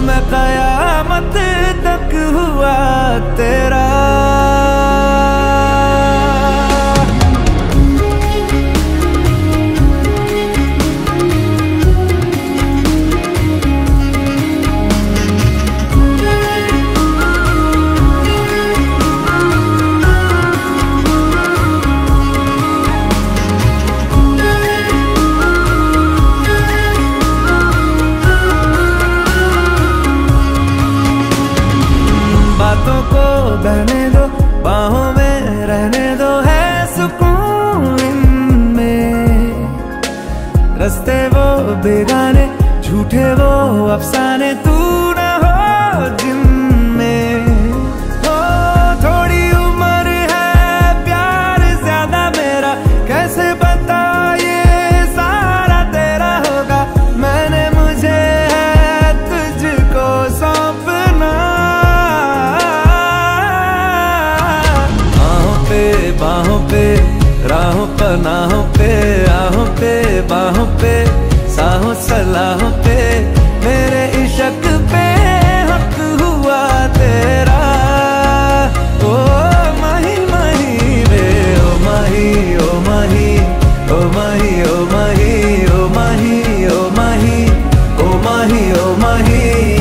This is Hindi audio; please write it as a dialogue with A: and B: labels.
A: मैं कयामत तक हुआ तेरा। बातों को बहने दो, बाहों में रहने दो, है सुकून इनमें। रस्ते वो बेगाने, झूठे वो अफसाने, तू न हो जिनमें। हो थोड़ी उम्र है, प्यार ज्यादा मेरा, कैसे बता ये सारा तेरा होगा। मैंने मुझे है तुझको सौंपना। बाहों पे, राहों पनाहों पे, आहों पे, बाहों पे, साहों सलाहों पे, मेरे इश्क पे हक हुआ तेरा। ओ माही माही वे, ओ माही, ओ माही, ओ माही, ओ माही, ओ माही, ओ माही, ओ माही, ओ माही।